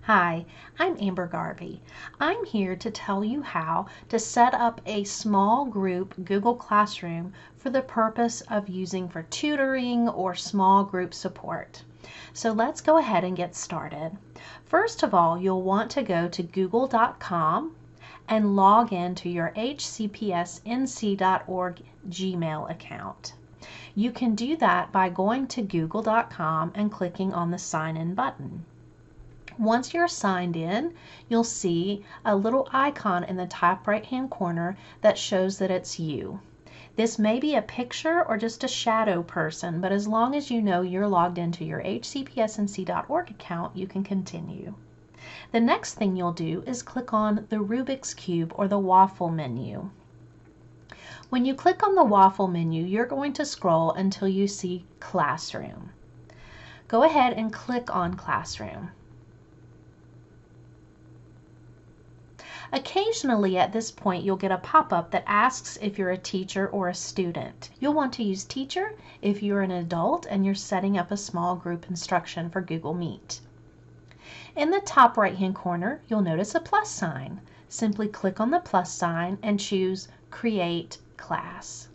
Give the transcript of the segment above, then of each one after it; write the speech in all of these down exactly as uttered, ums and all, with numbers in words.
Hi, I'm Amber Garvey. I'm here to tell you how to set up a small group Google Classroom for the purpose of using for tutoring or small group support. So let's go ahead and get started. First of all, you'll want to go to google dot com and log in to your H C P S N C dot org Gmail account. You can do that by going to google dot com and clicking on the sign in button. Once you're signed in, you'll see a little icon in the top right hand corner that shows that it's you. This may be a picture or just a shadow person, but as long as you know you're logged into your H C P S N C dot org account, you can continue. The next thing you'll do is click on the Rubik's Cube or the waffle menu. When you click on the waffle menu, you're going to scroll until you see Classroom. Go ahead and click on Classroom. Occasionally at this point you'll get a pop-up that asks if you're a teacher or a student. You'll want to use teacher if you're an adult and you're setting up a small group instruction for Google Meet. In the top right hand corner you'll notice a plus sign. Simply click on the plus sign and choose Create Class.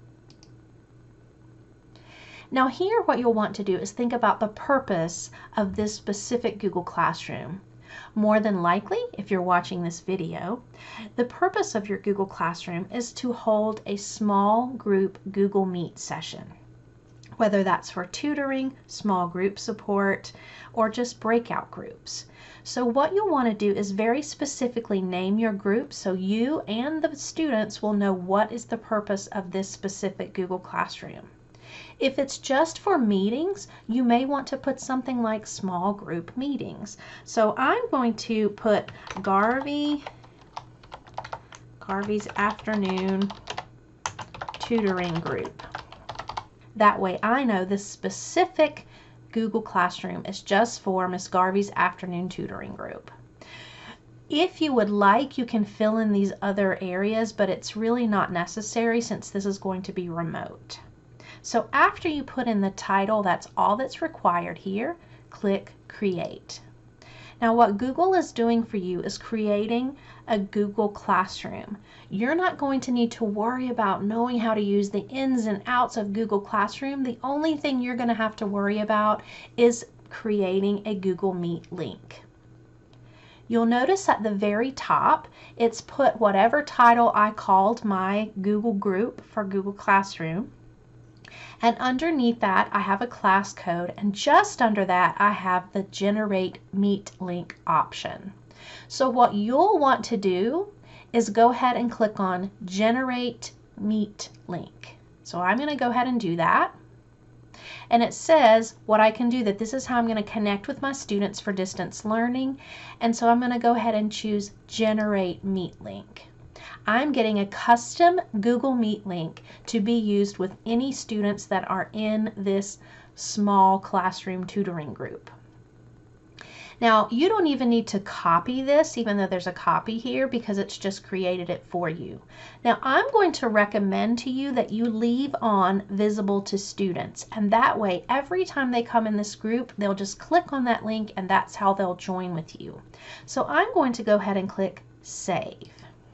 Now here what you'll want to do is think about the purpose of this specific Google Classroom. More than likely, if you're watching this video, the purpose of your Google Classroom is to hold a small group Google Meet session, whether that's for tutoring, small group support, or just breakout groups. So what you'll want to do is very specifically name your group so you and the students will know what is the purpose of this specific Google Classroom. If it's just for meetings, you may want to put something like small group meetings. So I'm going to put Garvey, Garvey's afternoon tutoring group. That way I know this specific Google Classroom is just for Miss Garvey's afternoon tutoring group. If you would like, you can fill in these other areas, but it's really not necessary since this is going to be remote. So after you put in the title, that's all that's required here. Click Create. Now what Google is doing for you is creating a Google Classroom. You're not going to need to worry about knowing how to use the ins and outs of Google Classroom. The only thing you're going to have to worry about is creating a Google Meet link. You'll notice at the very top, it's put whatever title I called my Google group for Google Classroom. And underneath that, I have a class code, and just under that, I have the Generate Meet Link option. So what you'll want to do is go ahead and click on Generate Meet Link. So I'm going to go ahead and do that. And it says what I can do, that this is how I'm going to connect with my students for distance learning. And so I'm going to go ahead and choose Generate Meet Link. I'm getting a custom Google Meet link to be used with any students that are in this small classroom tutoring group. Now, you don't even need to copy this, even though there's a copy here, because it's just created it for you. Now, I'm going to recommend to you that you leave on visible to students, and that way, every time they come in this group, they'll just click on that link, and that's how they'll join with you. So I'm going to go ahead and click Save.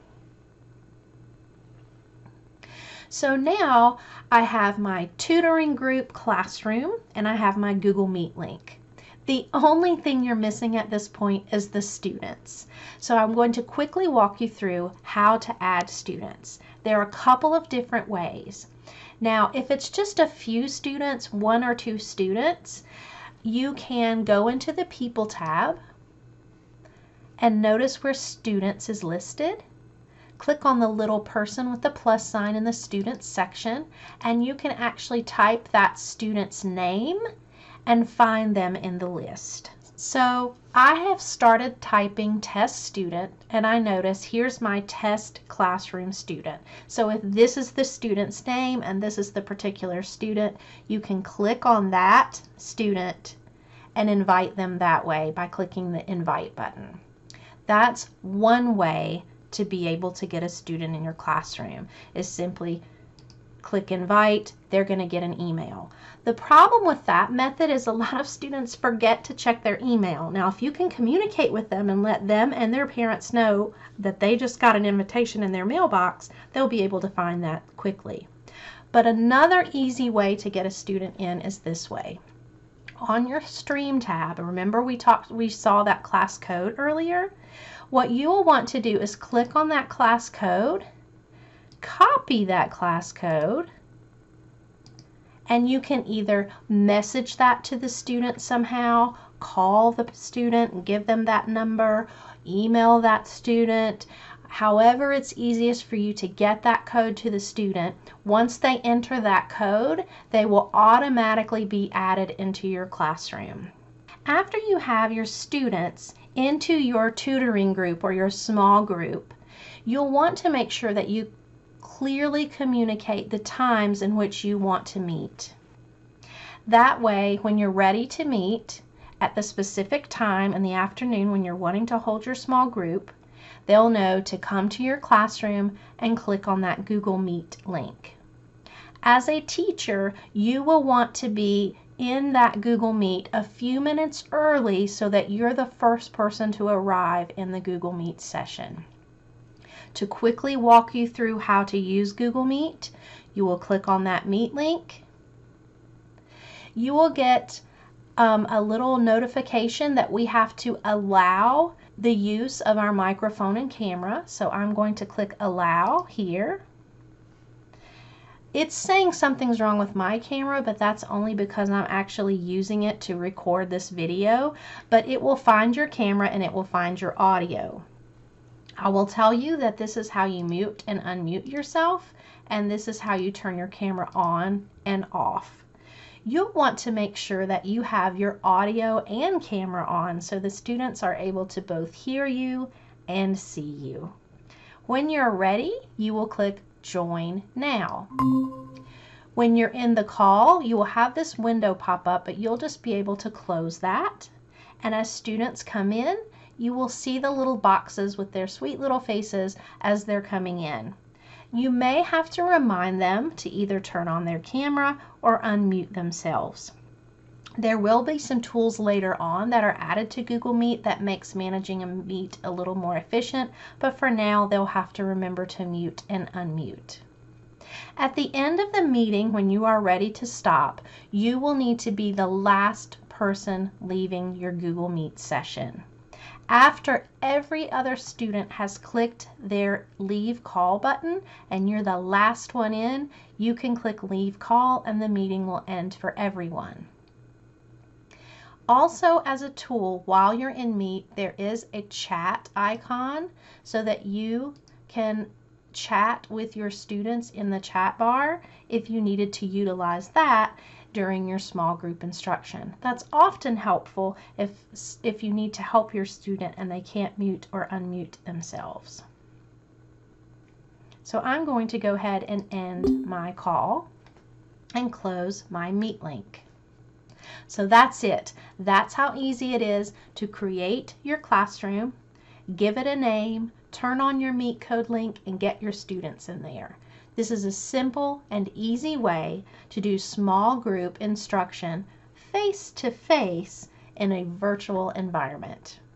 So now I have my tutoring group classroom and I have my Google Meet link. The only thing you're missing at this point is the students. So I'm going to quickly walk you through how to add students. There are a couple of different ways. Now, if it's just a few students, one or two students, you can go into the People tab and notice where Students is listed. Click on the little person with the plus sign in the Students section, and you can actually type that student's name and find them in the list. So I have started typing test student, and I notice here's my test classroom student. So if this is the student's name and this is the particular student, you can click on that student and invite them that way by clicking the invite button. That's one way to be able to get a student in your classroom, is simply click invite, they're going to get an email. The problem with that method is a lot of students forget to check their email. Now, if you can communicate with them and let them and their parents know that they just got an invitation in their mailbox, they'll be able to find that quickly. But another easy way to get a student in is this way. On your stream tab, remember we talked, we saw that class code earlier? What you will want to do is click on that class code, copy that class code, and you can either message that to the student somehow, call the student and give them that number, email that student, however it's easiest for you to get that code to the student. Once they enter that code, they will automatically be added into your classroom. After you have your students into your tutoring group or your small group, you'll want to make sure that you clearly communicate the times in which you want to meet. That way, when you're ready to meet at the specific time in the afternoon when you're wanting to hold your small group, they'll know to come to your classroom and click on that Google Meet link. As a teacher, you will want to be in that Google Meet a few minutes early so that you're the first person to arrive in the Google Meet session. To quickly walk you through how to use Google Meet, you will click on that Meet link. You will get um, a little notification that we have to allow the use of our microphone and camera. So I'm going to click Allow here. It's saying something's wrong with my camera, but that's only because I'm actually using it to record this video. But it will find your camera and it will find your audio. I will tell you that this is how you mute and unmute yourself, and this is how you turn your camera on and off. You'll want to make sure that you have your audio and camera on so the students are able to both hear you and see you. When you're ready, you will click Join Now. When you're in the call, you will have this window pop up, but you'll just be able to close that. And as students come in, you will see the little boxes with their sweet little faces as they're coming in. You may have to remind them to either turn on their camera or unmute themselves. There will be some tools later on that are added to Google Meet that makes managing a meet a little more efficient, but for now they'll have to remember to mute and unmute. At the end of the meeting, when you are ready to stop, you will need to be the last person leaving your Google Meet session. After every other student has clicked their leave call button and you're the last one in, you can click leave call and the meeting will end for everyone. Also, as a tool, while you're in Meet, there is a chat icon so that you can chat with your students in the chat bar if you needed to utilize that during your small group instruction. That's often helpful if, if you need to help your student and they can't mute or unmute themselves. So I'm going to go ahead and end my call and close my Meet link. So that's it. That's how easy it is to create your classroom, give it a name, turn on your Meet code link, and get your students in there. This is a simple and easy way to do small group instruction face-to-face in a virtual environment.